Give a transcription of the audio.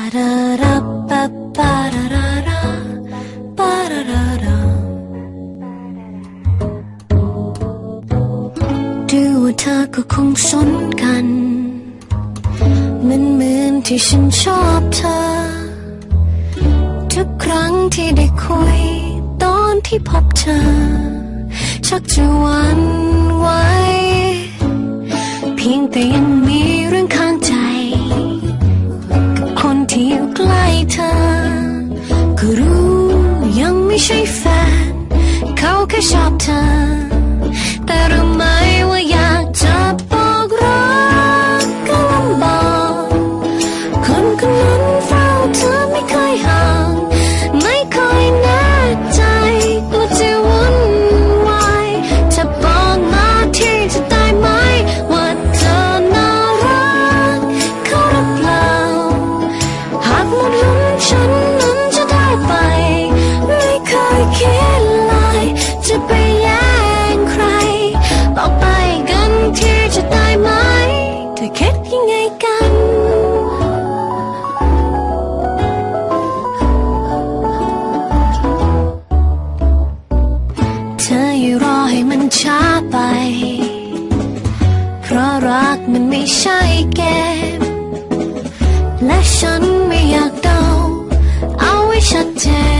ราราปะปาราราราปาราราราดูว่าเธอก็คงสนกันเหมือนที่ฉันชอบเธอทุกครั้งที่ได้คุยตอนที่พบเธอชักจะหวั่นไหวเพียงแต่ยังมีเรื่องข้างใจกับคนที่อยู่ใกล้เธอก็รู้ยังไม่ใช่แฟนเขาแค่ชอบเธอแต่รู้ไหมว่าอยากจะบอกรักก็ลำบากคนคนนั้นเฝ้าเธอไม่เคยห่างไม่ค่อยแน่ใจตัวจะวุ่นวายจะบอกมาที่จะได้ไหมว่าเธอน่ารักเขาหรือเปล่าหากหมดลุ้นฉันนั้นจะได้ไปไม่เคยคิดเลยจะไปแย่งใครบอกไปกันที่จะได้ไหมเธอคิดยังไงกันเธออย่ารอให้มันช้าไปเพราะรักมันไม่ใช่เกมและฉันไม่อยากเดาเอาไว้ชัดเจน